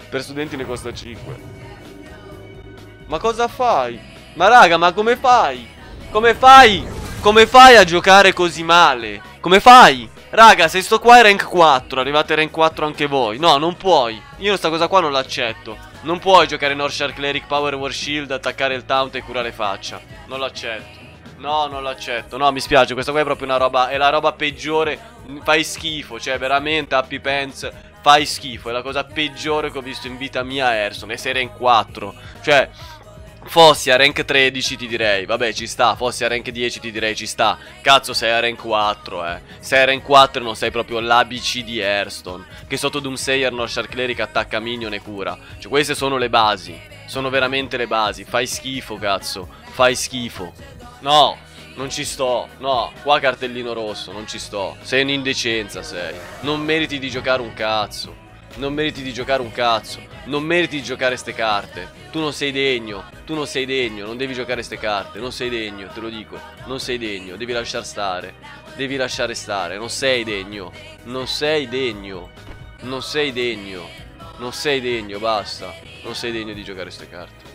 Per studenti ne costa 5. Ma cosa fai? Ma raga, ma come fai? Come fai? Come fai a giocare così male? Come fai? Raga, se sto qua è rank 4, arrivate rank 4 anche voi. No, non puoi. Io sta cosa qua non l'accetto. Non puoi giocare North Shark Cleric, Power War Shield, attaccare il taunt e curare faccia. Non l'accetto. No, non l'accetto. No, mi spiace, questa qua è proprio una roba. È la roba peggiore. Fai schifo, cioè veramente Happy Pants. Fai schifo, è la cosa peggiore che ho visto in vita mia a Hearthstone. E sei rank 4. Cioè, fossi a rank 13 ti direi, vabbè ci sta. Fossi a rank 10 ti direi ci sta. Cazzo, sei a rank 4, Sei a rank 4 e non sei proprio l'ABC di Hearthstone, che sotto Doomsayer North Shark Cleric attacca minion e cura. Cioè queste sono le basi. Sono veramente le basi. Fai schifo, cazzo. Fai schifo. No, non ci sto. No, qua cartellino rosso, non ci sto. Sei un'indecenza, sei. Non meriti di giocare un cazzo. Non meriti di giocare un cazzo. Non meriti di giocare ste carte. Tu non sei degno. Tu non sei degno. Non devi giocare ste carte. Non sei degno, te lo dico. Non sei degno. Devi lasciar stare. Devi lasciare stare. Non sei degno. Non sei degno. Non sei degno. Non sei degno, basta. Non sei degno di giocare ste carte.